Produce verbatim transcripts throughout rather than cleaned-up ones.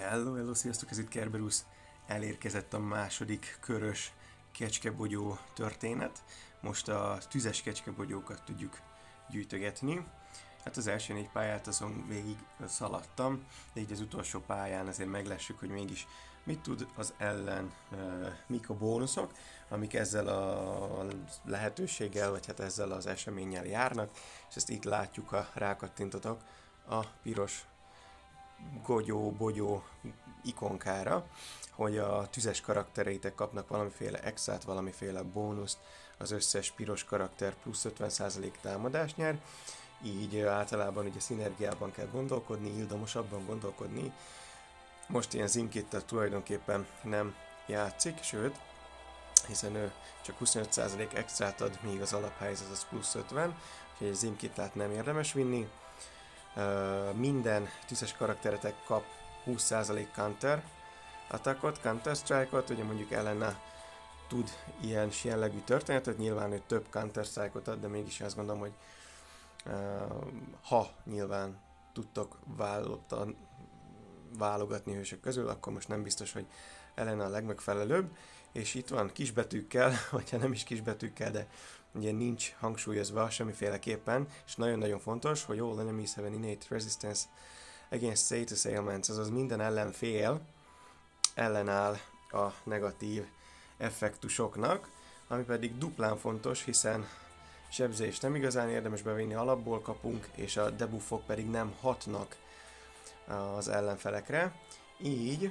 Hello, hello, sziasztok, ez itt Kerberusz. Elérkezett a második körös kecskebogyó történet. Most a tüzes kecskebogyókat tudjuk gyűjtögetni. Hát az első négy pályát azon végig szaladtam, de így az utolsó pályán azért meglessük, hogy mégis mit tud az ellen, uh, mik a bónuszok, amik ezzel a lehetőséggel, vagy hát ezzel az eseménnyel járnak, és ezt itt látjuk, ha rákattintotok a piros gogyó, bogyó ikonkára, hogy a tüzes karaktereitek kapnak valamiféle extrát, valamiféle bónuszt, az összes piros karakter plusz ötven százalék támadást nyer, így általában ugye szinergiában kell gondolkodni, ildomosabban gondolkodni. Most ilyen Zimkittel tulajdonképpen nem játszik, sőt, hiszen ő csak huszonöt százalék extrát ad, míg az alaphelyzet az plusz ötven, úgyhogy egy Zimkitlát nem érdemes vinni. Uh, minden tüzes karakteretek kap húsz százalék counter attackot, counter strike-ot, ugye mondjuk Elena tud ilyen jellegű történetet, nyilván ő több counter strike-ot ad, de mégis azt gondolom, hogy uh, ha nyilván tudtok válogatni hősök közül, akkor most nem biztos, hogy Elena a legmegfelelőbb, és itt van kisbetűkkel, vagy ha nem is kisbetűkkel, de ugye nincs hangsúlyozva semmiféleképpen, és nagyon-nagyon fontos, hogy all enemies have an innate resistance against status ailments, azaz minden ellenfél ellenáll a negatív effektusoknak, ami pedig duplán fontos, hiszen sebzést nem igazán érdemes bevinni, alapból kapunk, és a debuffok pedig nem hatnak az ellenfelekre, így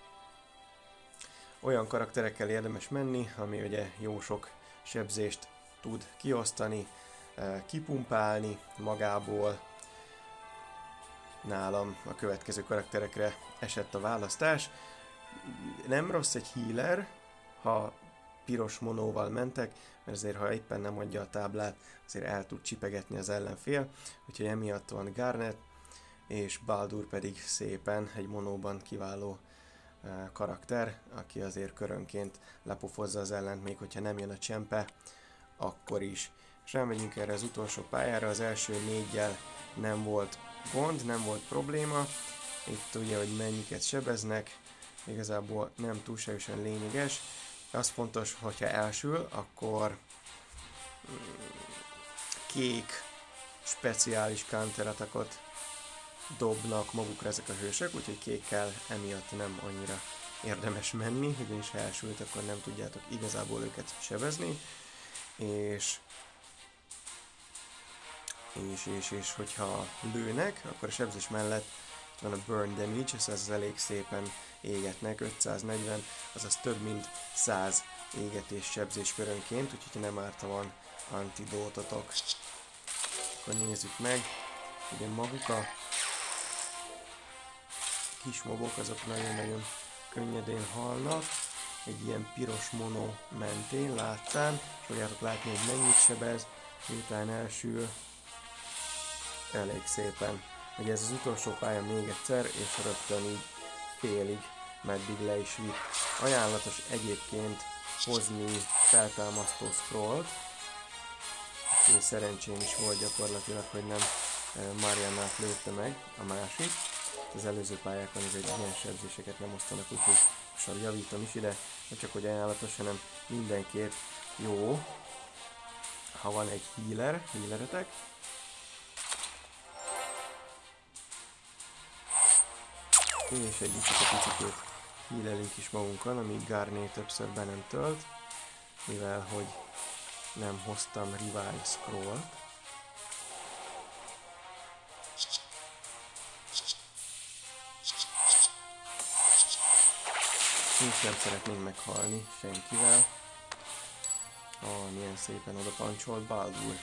olyan karakterekkel érdemes menni, ami ugye jó sok sebzést tud kiosztani, kipumpálni magából. Nálam a következő karakterekre esett a választás. Nem rossz egy healer, ha piros monóval mentek, mert azért ha éppen nem adja a táblát, azért el tud csipegetni az ellenfél, úgyhogy emiatt van Garnet, és Baldur pedig szépen egy monóban kiváló karakter, aki azért körönként lepofozza az ellent, még hogyha nem jön a csempe, akkor is. És elmegyünk erre az utolsó pályára, az első négyel nem volt gond, nem volt probléma. Itt ugye, hogy mennyiket sebeznek, igazából nem túlságosan lényeges. Az fontos, hogyha elsül, akkor kék speciális counterattackot dobnak magukra ezek a hősök, úgyhogy kékkel emiatt nem annyira érdemes menni, ugyanis ha elsült, akkor nem tudjátok igazából őket sebezni, és és, és, és hogyha lőnek, akkor a sebzés mellett itt van a burn damage, ez az elég szépen égetnek, ötszáznegyven, azaz több mint száz égetés sebzés körönként, úgyhogy nem árta van antidótotok. Akkor nézzük meg, ugye maguk a kis mobok, azok nagyon-nagyon könnyedén halnak, egy ilyen piros mono mentén láttán, és fogjátok látni, hogy mennyit sebez, miután elsül, elég szépen. Ugye ez az utolsó pálya még egyszer, és rögtön így félig, meddig le is vitt. Ajánlatos egyébként hozni feltámasztó scrollt, és szerencsém is volt gyakorlatilag, hogy nem Mariannát lőtte meg a másik. Az előző pályákon ez egy ilyen sebzéseket nem osztanak, úgyhogy most javítom is ide, nem csak hogy ajánlatos, hanem mindenképp jó, ha van egy healer, healeretek. És egy picit healelünk is magunkon, amíg Garné többször be nem tölt, mivel hogy nem hoztam Revive Scroll-t. És nem szeretnénk meghalni senkivel. Ó, milyen szépen oda pancsolt Baldur.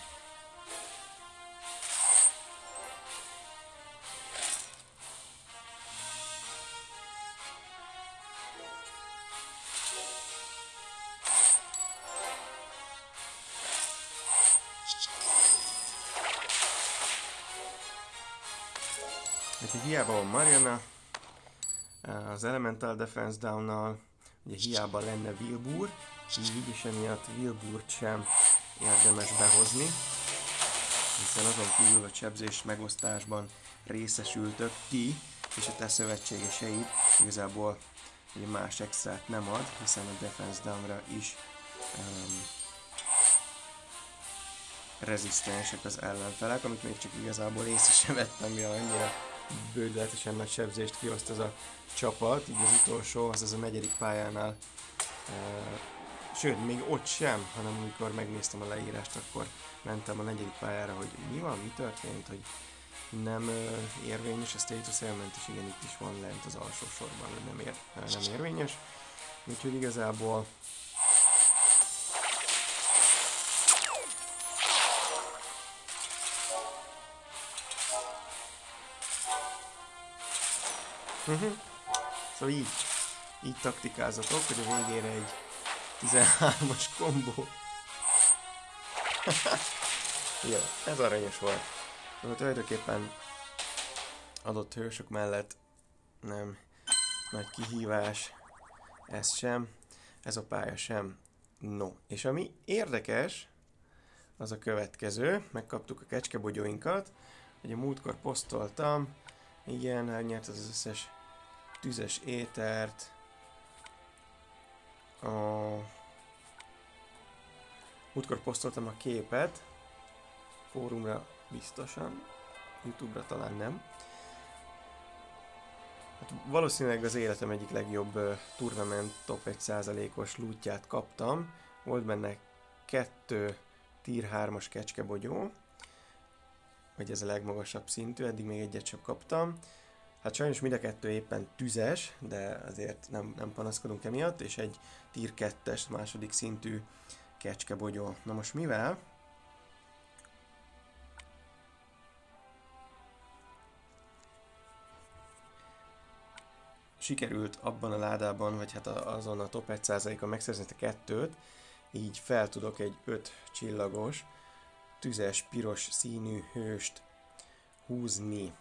Úgyhogy hiába van Mariana az Elemental Defense Down-nal, ugye hiába lenne Wilbur, így is emiatt Wilburt sem érdemes behozni, hiszen azon kívül a sebzés megosztásban részesültök ti, és a te szövetségeseid igazából ugye más extrát nem ad, hiszen a defense down-ra is um, rezisztensek az ellenfelek, amit még csak igazából észre sem vettem, mivel annyira bődületesen nagy sebzést kioszt ez a csapat, így az utolsó, az az a negyedik pályánál, uh, sőt, még ott sem, hanem amikor megnéztem a leírást, akkor mentem a negyedik pályára, hogy mi van, mi történt, hogy nem uh, érvényes a status ailment, és igen, itt is van lent az alsó sorban, hogy nem, ér, uh, nem érvényes, úgyhogy igazából Uh-huh. Szóval így, így taktikázatok, hogy a végére egy tizenhármas kombó. Jó, ez aranyos volt. De tulajdonképpen adott hősök mellett nem nagy kihívás, ez sem, ez a pálya sem. No, és ami érdekes, az a következő, megkaptuk a kecskebogyóinkat, ugye múltkor posztoltam, igen, elnyert az összes tüzes étert. A... Múltkor posztoltam a képet, fórumra biztosan, YouTube-ra talán nem. Hát valószínűleg az életem egyik legjobb uh, tournament top egy százalékos lootját kaptam. Volt benne kettő tier hármas kecskebogyó, vagy ez a legmagasabb szintű, eddig még egyet sem kaptam. Hát sajnos mind a kettő éppen tüzes, de azért nem, nem panaszkodunk emiatt, és egy tier kettes második szintű kecskebogyó. Na most mivel? Sikerült abban a ládában, vagy hát azon a top egy százalékon megszerzni a kettőt, így fel tudok egy öt csillagos, tüzes, piros színű hőst húzni.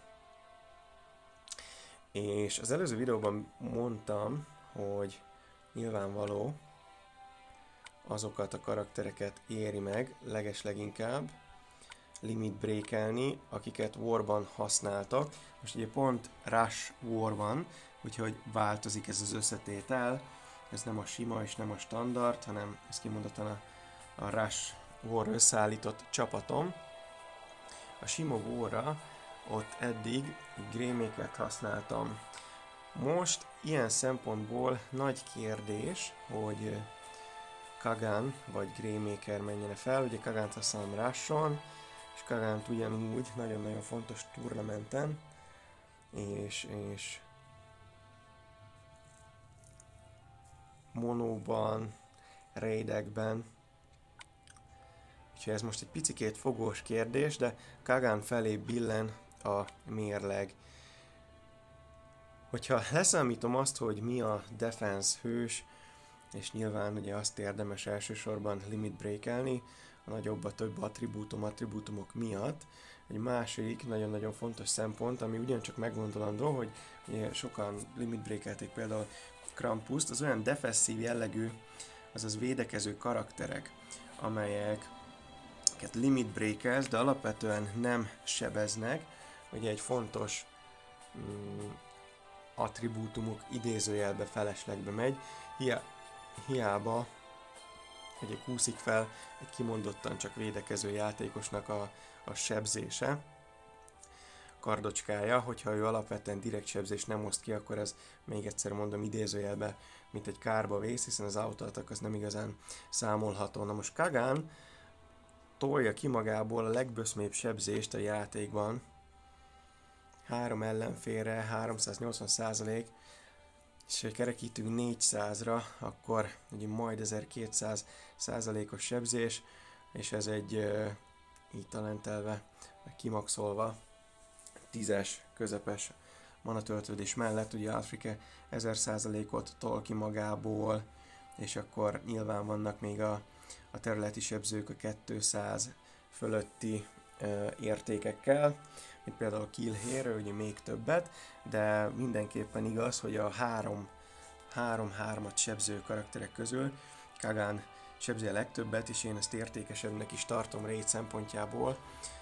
És az előző videóban mondtam, hogy nyilvánvaló azokat a karaktereket éri meg legesleginkább limit breakelni, akiket Warban használtak. Most ugye pont Rush War van, úgyhogy változik ez az összetétel. Ez nem a sima és nem a standard, hanem ez kimondottan a, a Rush War összeállított csapatom. A sima War-ra ott eddig Greymakert használtam. Most ilyen szempontból nagy kérdés, hogy Kagan vagy Greymaker menjene fel. Ugye Kagant használom Rush-on, és Kagant ugyanúgy nagyon-nagyon fontos turnamenten, és, és monóban, raidekben. Úgyhogy ez most egy picikét fogós kérdés, de Kagan felé billen a mérleg. Hogyha leszámítom azt, hogy mi a defense hős, és nyilván ugye azt érdemes elsősorban limit breakelni, a nagyobb, a több attribútum, attribútumok miatt. Egy második nagyon-nagyon fontos szempont, ami ugyancsak meggondolandó, hogy ugye sokan limit breakelték például Krampuszt, az olyan defenszív jellegű, azaz védekező karakterek, amelyeket limit breakers, de alapvetően nem sebeznek. Ugye egy fontos mm, attribútumuk idézőjelbe feleslegbe megy, Hi- hiába ugye kúszik fel egy kimondottan csak védekező játékosnak a, a sebzése, kardocskája, hogyha ő alapvetően direkt sebzés nem oszt ki, akkor ez még egyszer mondom idézőjelbe, mint egy kárba vész, hiszen az autoattack az nem igazán számolható. Na most Kagan tolja ki magából a legböszmébb sebzést a játékban, három ellenfélre, háromszáznyolcvan százalék, és ha kerekítünk négyszázra, akkor ugye majd ezerkétszáz százalékos sebzés, és ez egy uh, így talentelve, kimaxolva tízes közepes manatöltődés mellett, ugye Afrika ezer százalékot tol ki magából, és akkor nyilván vannak még a, a területi sebzők a kétszáz fölötti uh, értékekkel, mint például Kill Hero, ugye még többet, de mindenképpen igaz, hogy a három három-hármat sebző karakterek közül Kagan sebzi a legtöbbet, és én ezt értékesebbnek is tartom raid szempontjából.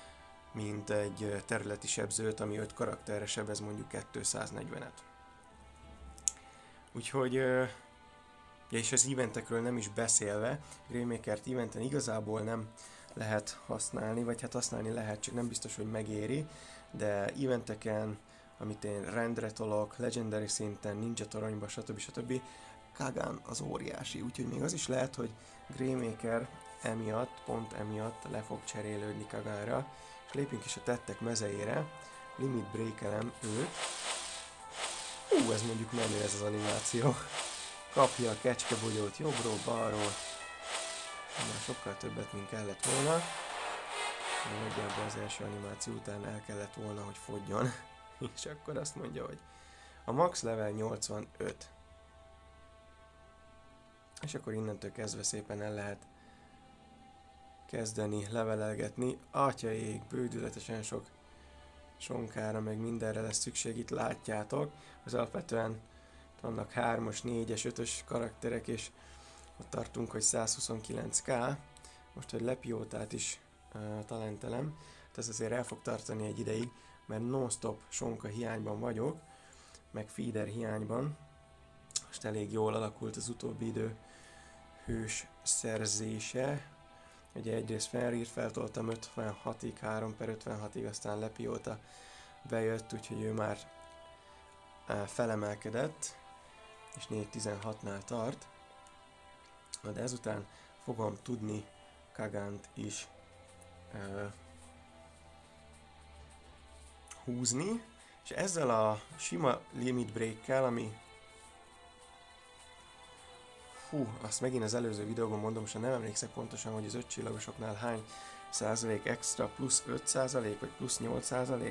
mint egy területi sebzőt, ami öt karakterre sebez mondjuk kétszáznegyvenet. Úgyhogy, ja, és az eventekről nem is beszélve, Greymakert eventen igazából nem lehet használni, vagy hát használni lehet, csak nem biztos, hogy megéri, de eventeken, amit én rendre tolok, legendary szinten, ninja toronyba, stb. stb. Kagan az óriási, úgyhogy még az is lehet, hogy Greymaker emiatt, pont emiatt le fog cserélődni Kaganra, és lépjünk is a tettek mezeire, limit breakelem őt. Ú, ez mondjuk menő ez az animáció. Kapja a kecskebogyót jobbról, balról. Már sokkal többet, mint kellett volna. Nagyjából az első animáció után el kellett volna, hogy fogjon. És akkor azt mondja, hogy a max level nyolcvanöt. És akkor innentől kezdve szépen el lehet kezdeni levelelgetni. Atyaég, bődületesen sok sonkára, meg mindenre lesz szükség, itt látjátok. Az alapvetően vannak hármas, négyes, ötös karakterek, és ott tartunk, hogy százhuszonkilenc k. Most, hogy Lepiótát is uh, talentelem, tehát ez azért el fog tartani egy ideig, mert non-stop sonka hiányban vagyok, meg feeder hiányban. Most elég jól alakult az utóbbi idő hős szerzése. Ugye egyrészt Fenrir feltoltam ötvenhatig, három per ötvenhatig, aztán Lepióta bejött, úgyhogy ő már uh, felemelkedett, és négy tizenhatnál tart. Na de ezután fogom tudni Kagant is uh, húzni, és ezzel a sima limit break-kel, ami hú, azt megint az előző videóban mondom, most nem emlékszek pontosan, hogy az öt csillagosoknál hány százalék extra, plusz öt százalék, vagy plusz nyolc százalék.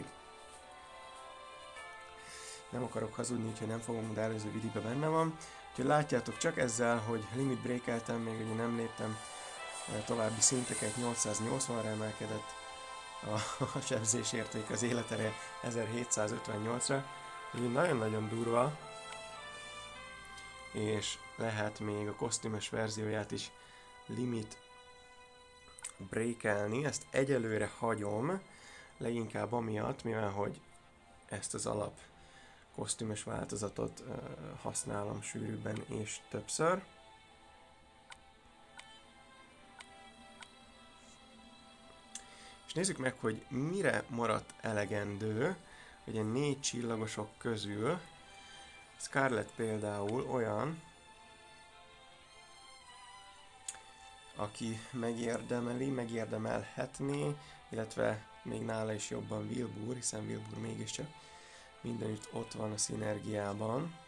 Nem akarok hazudni, úgyhogy nem fogom, de előző videóban benne van. Úgyhogy látjátok csak ezzel, hogy limit breakeltem, még ugye nem léptem további szinteket, nyolcszáznyolcvanra emelkedett a, a sebzés érték, az életereje ezerhétszázötvennyolcra. Úgyhogy nagyon-nagyon durva, és lehet még a kosztümös verzióját is limit breakelni. Ezt egyelőre hagyom, leginkább amiatt, mivel hogy ezt az alap kosztümös változatot uh, használom sűrűbben és többször. És nézzük meg, hogy mire maradt elegendő, hogy a négy csillagosok közül Scarlet például olyan, aki megérdemeli, megérdemelhetné, illetve még nála is jobban Wilbur, hiszen Wilbur mégiscsak mindenütt ott van a szinergiában.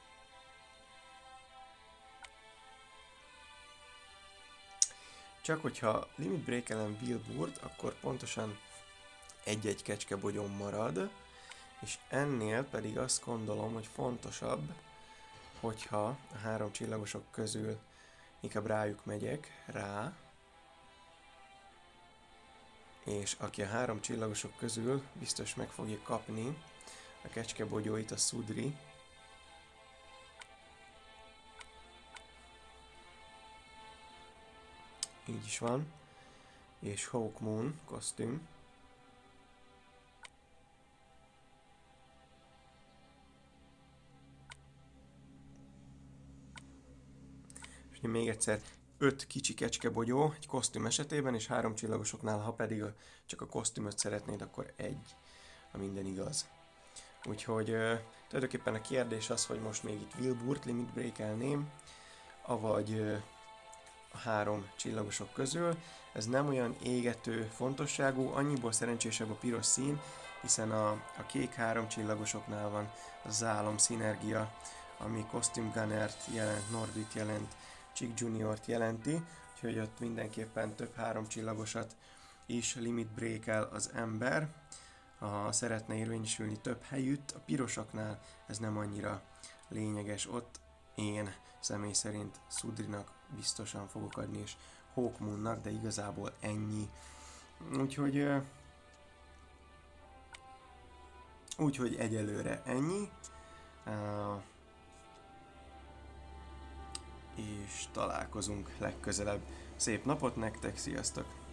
Csak hogyha limit breakelem Wilburt, akkor pontosan egy-egy kecskebogyom marad, és ennél pedig azt gondolom, hogy fontosabb, hogyha a három csillagosok közül inkább rájuk megyek, rá, és aki a három csillagosok közül biztos meg fogja kapni a kecskebogyóit, a Sudri. Így is van. És Hawkmoon kosztüm. És még egyszer, öt kicsi kecskebogyó egy kosztüm esetében, és három csillagosoknál, ha pedig a, csak a kosztümöt szeretnéd, akkor egy, ha minden igaz. Úgyhogy uh, tulajdonképpen a kérdés az, hogy most még itt Wilburt limit breakelném, avagy uh, a három csillagosok közül. Ez nem olyan égető fontosságú, annyiból szerencsésebb a piros szín, hiszen a, a kék három csillagosoknál van a zálom szinergia, ami Costume Gunnert jelent, Nordit jelent, Chick Juniort jelenti, úgyhogy ott mindenképpen több három csillagosat is limit breakel az ember, ha szeretne érvényesülni több helyütt. A pirosaknál ez nem annyira lényeges, ott én személy szerint Sudrinak biztosan fogok adni, és Hawkmoonnak, de igazából ennyi. Úgyhogy úgyhogy egyelőre ennyi. Uh, és találkozunk legközelebb. Szép napot nektek, sziasztok!